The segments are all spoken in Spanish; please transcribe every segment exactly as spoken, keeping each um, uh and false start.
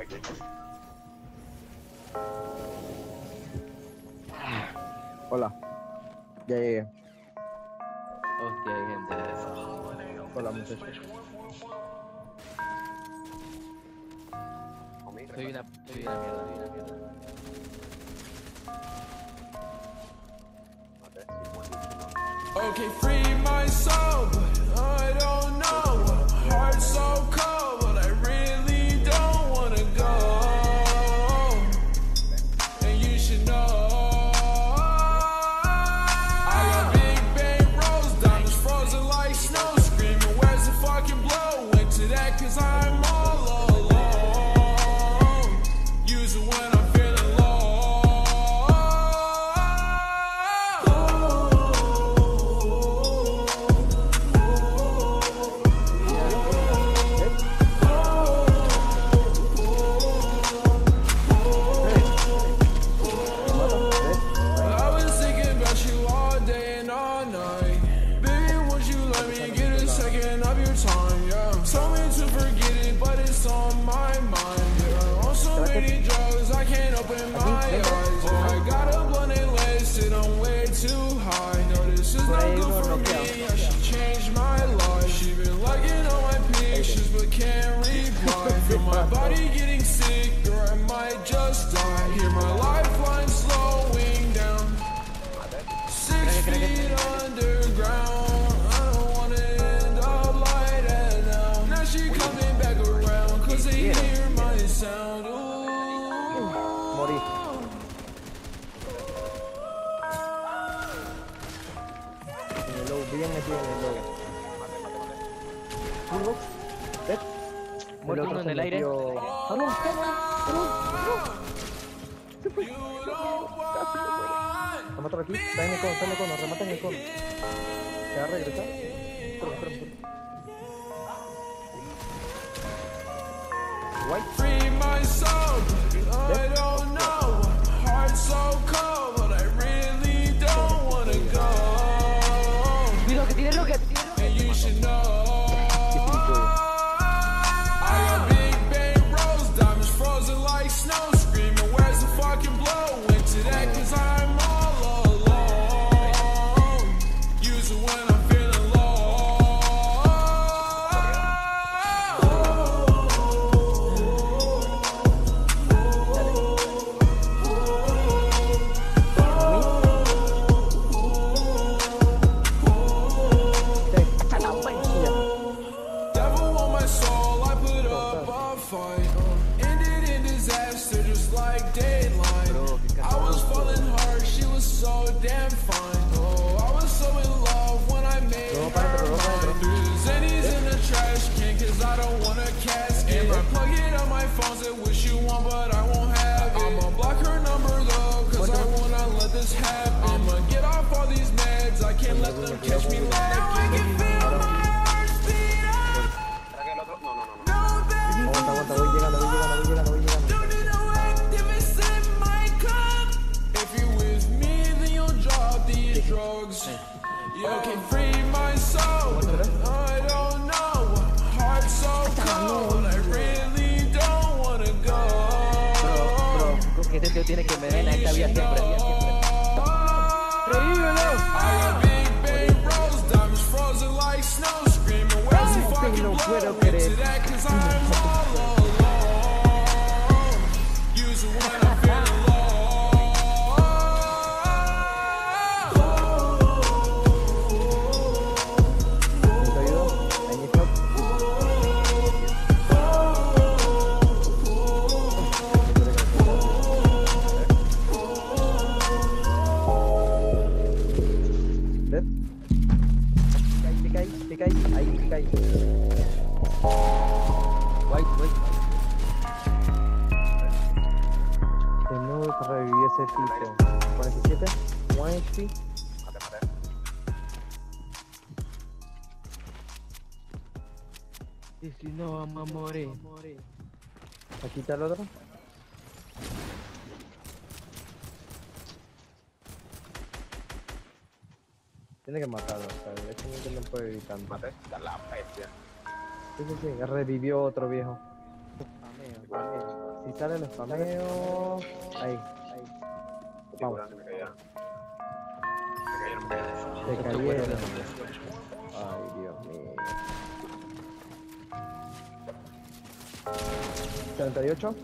aquí. Hola. Ya llegué. Hostia, hay gente. Hola, muchachos. Soy una, soy una mierda, soy una mierda. Okay, free my soul, but I don't know. Heart so cold, but I really don't wanna go. And you should know. I got big bang rose, diamonds frozen like snow. Screaming, where's the fucking blow? Went to that cause I'm all alone. Use it when I'm feeling low. My body getting sick, or I might just die. Hear my lifeline slowing down. Six feet underground. I don't wanna end up like that now. Now she coming back around, cause they hear my sound. Morí. En el low, bien metido en el low. Turbo. Dead. Muerto uno en el aire. ¡Salón! ¡Salón! ¡Salón! ¡Se fue! ¡Se lo mataron aquí. Está en el cono, está en el cono. Remata en el cono. ¿Se va a regresar? Espera, espera, espera. White. Free my soul, but I don't know. Heart so cold, but I really don't wanna go. Cuidado que tiene rocket. And you should know. Snow screaming, where's the fucking blow? Went to that cause I'm all alone. Use it when I'm feeling low. Devil on my soul, I put up a fight. Just like Dayline. I was falling hard, she was so damn fine. Oh, I was so in love when I made her mine. Threw the zennies in the trash can cause I don't wanna cast it. I plug it on my phone, say wish you want but I won't have it. I'ma block her number though cause I wanna let this happen. I'ma get off all these meds, I can't let them catch me lacking. Aguanta, aguanta, voy llegando, voy llegando, voy llegando, voy llegando. Drugs, you can free my soul. I don't know, heart so cold. I really don't wanna go. Bro, bro, que este tío tiene que me den a esta vía siempre, vía siempre. ¡Revívelo! I got big bang rose, diamonds frozen like snow. Screaming, where's the fucking blow? Went to that cause I'm all alone. Use it when I'm feeling low. White, white. Tengo que revivir ese tipo. cuarenta y siete, uno H P. Mate, mate. Y si no, vamos a morir. Aquí está el otro. Tiene que matarlo, o sea, este momento no puede evitar. Mate, está la bestia. Sí, sí, sí, revivió otro viejo. Si sale el spameo. Ahí. Vamos. Se cayeron. Ay, Dios mío. setenta y ocho.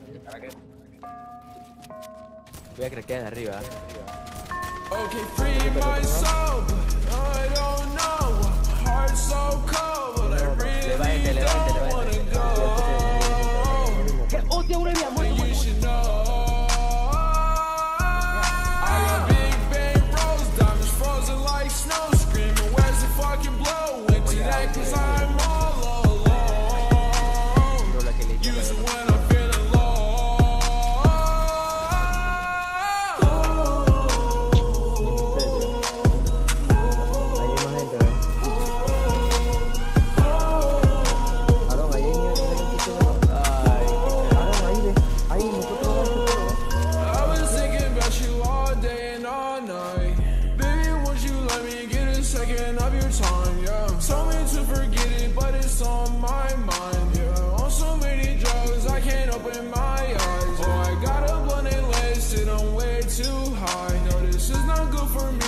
Voy a craquear de arriba. Okay, free my soul, but I don't know. Heart so cold, but I really Levante, levante, don't wanna levante. go. ¡Hostia, uno había muerto! You should know. I got big bang rose, diamonds frozen like snow. Screaming, where's the fucking blow? Went to that cause I'm all alone. Use it when I'm feeling low. Too high, no, this is not good for me.